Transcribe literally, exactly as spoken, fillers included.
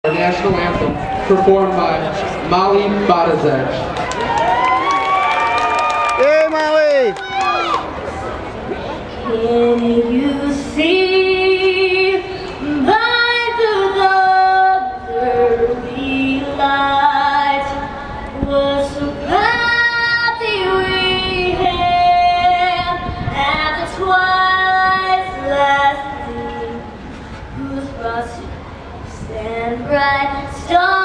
Our national anthem, performed by Molly Batozech. Yay, Molly! Can you see by the dirty light was so happy we had at the twice last week? Whose cross stand bright, star